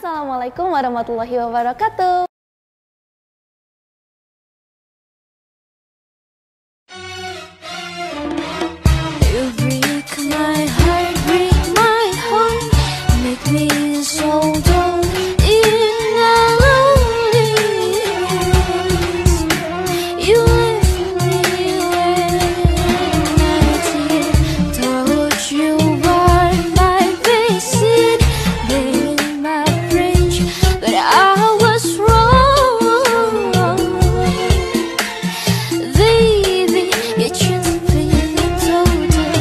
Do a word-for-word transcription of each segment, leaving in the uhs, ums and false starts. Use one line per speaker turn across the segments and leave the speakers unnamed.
Assalamualaikum warahmatullahi wabarakatuh.
You break my heart, break my heart, make me so dull in the loneliness. You left me when I did, told you were my basic, being my bridge, but I was wrong. Baby, you changed me total.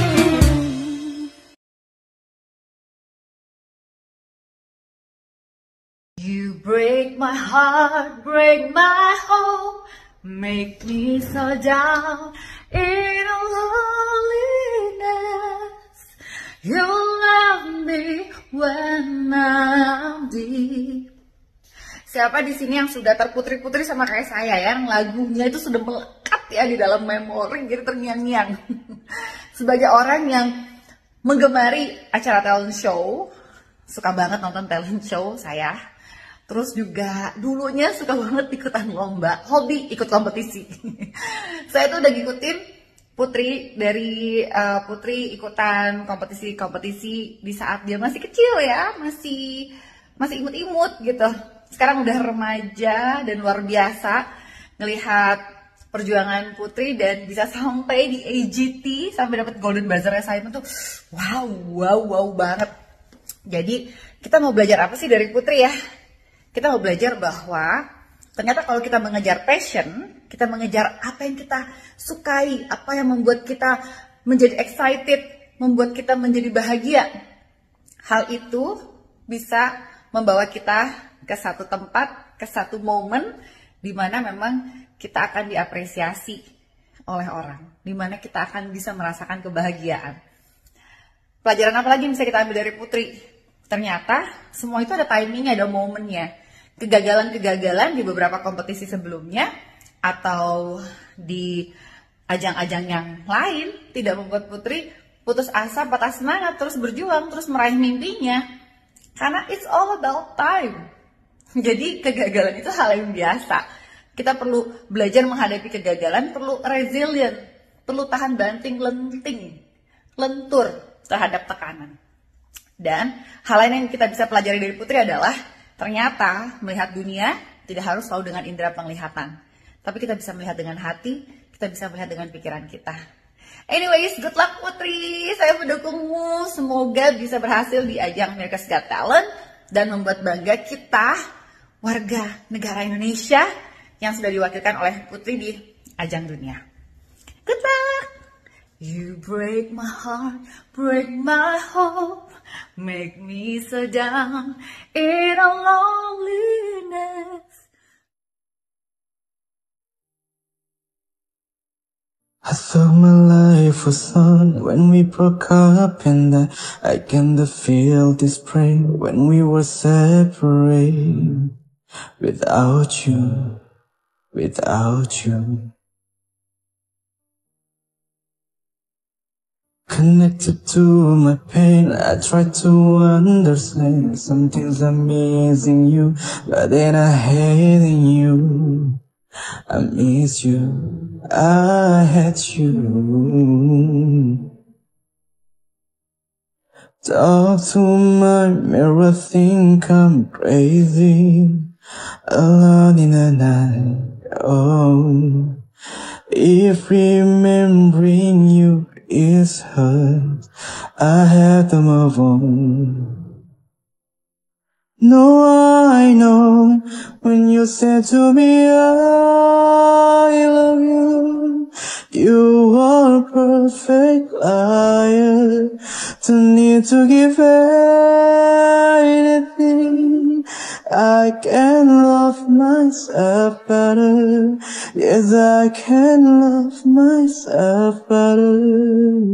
You break my heart, break my hope, make me so down in a loneliness. You love me when I'm deep. Siapa di sini yang sudah terputri-putri sama kayak saya ya, yang lagunya itu sudah melekat ya di dalam memori, jadi terngiang-ngiang. Sebagai orang yang menggemari acara talent show, suka banget nonton talent show saya. Terus juga dulunya suka banget ikutan lomba, hobi ikut kompetisi. Saya tuh udah ngikutin Putri dari uh, Putri ikutan kompetisi-kompetisi di saat dia masih kecil ya, masih masih imut-imut gitu. Sekarang udah remaja dan luar biasa ngelihat perjuangan Putri dan bisa sampai di A G T, sampai dapat Golden Buzzer assignment tuh wow, wow, wow banget. Jadi kita mau belajar apa sih dari Putri ya? Kita mau belajar bahwa ternyata kalau kita mengejar passion, kita mengejar apa yang kita sukai, apa yang membuat kita menjadi excited, membuat kita menjadi bahagia, hal itu bisa membawa kita ke satu tempat, ke satu momen di mana memang kita akan diapresiasi oleh orang, di mana kita akan bisa merasakan kebahagiaan. Pelajaran apa lagi yang bisa kita ambil dari Putri? Ternyata semua itu ada timingnya, ada momennya. Kegagalan-kegagalan di beberapa kompetisi sebelumnya atau di ajang-ajang yang lain tidak membuat Putri putus asa, patah semangat, terus berjuang, terus meraih mimpinya. Karena it's all about time. Jadi kegagalan itu hal yang biasa. Kita perlu belajar menghadapi kegagalan, perlu resilient, perlu tahan banting, lenting, lentur terhadap tekanan. Dan hal lain yang kita bisa pelajari dari Putri adalah ternyata melihat dunia tidak harus selalu dengan indera penglihatan. Tapi kita bisa melihat dengan hati, kita bisa melihat dengan pikiran kita. Anyways, good luck Putri. Saya mendukungmu. Semoga bisa berhasil di ajang America's Got Talent dan membuat bangga kita, warga negara Indonesia yang sudah diwakilkan oleh Putri di ajang dunia. Good luck! You break my heart, break my hope, make me so down in a loneliness.
I thought my life was on when we broke up, and I, I kinda feel this pain when we were separate. Without you, without you. Connected to my pain, I try to understand. Some things are missing you, but then I hate you. I miss you, I hate you. Talk to my mirror, think I'm crazy. Alone in the night, oh. If remembering you is hurt, I have to move on. No, I know when you said to me I love you, you are a perfect liar. Don't need to give anything. I can love myself better. Yes, I can love myself better.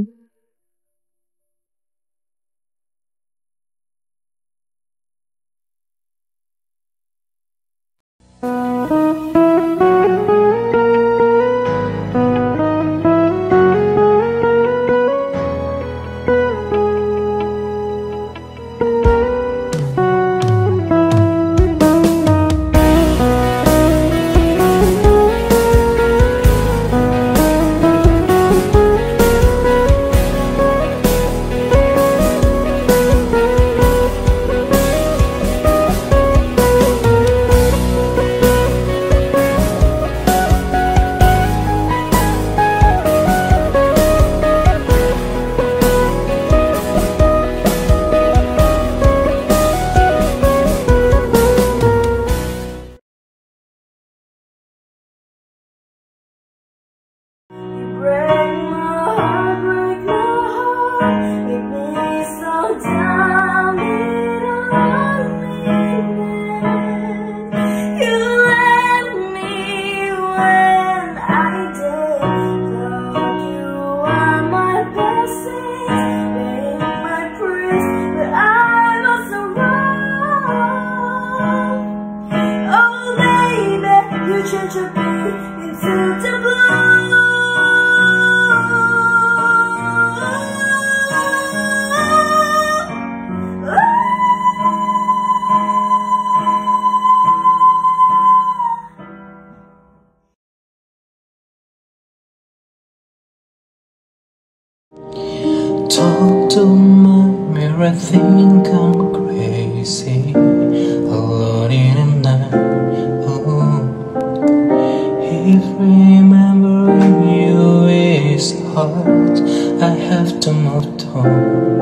Talk to my mirror, think I'm crazy, alone in the night. Oh, if remembering you is hard, I have to move on.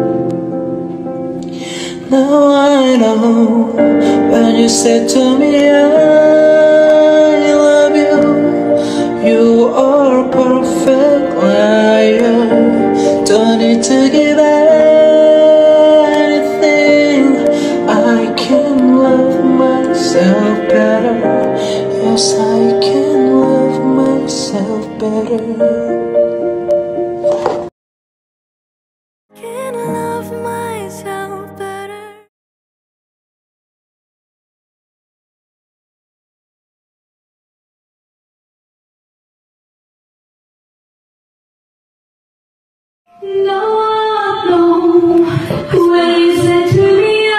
Now I know when you said to me I love you, you are perfect liar. Don't need to give anything. I can love myself better. Yes, I can love myself better.
Can love myself better. No one knows when you said to me I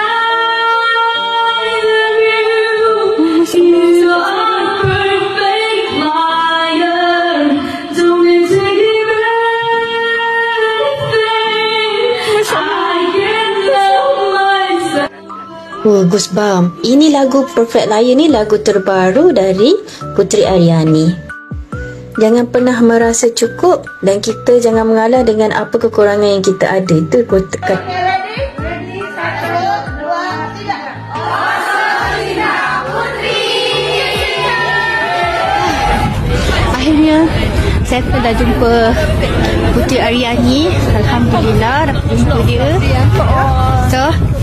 love you. You are a perfect liar. Don't need to give anything. I can love myself.
Oh, Goosebumps. Ini lagu Perfect Liar ni lagu terbaru dari Puteri Aryani. Jangan pernah merasa cukup dan kita jangan mengalah dengan apa kekurangan yang kita ada. Itu kata.
Ready? Ready? Satu, dua, tiga.
Akhirnya saya telah jumpa Puteri Aryani. Alhamdulillah dapat jumpa dia. So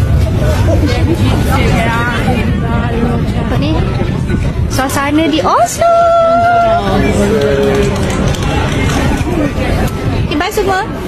apa ni? Suasana di Oslo. Okay, bye semua.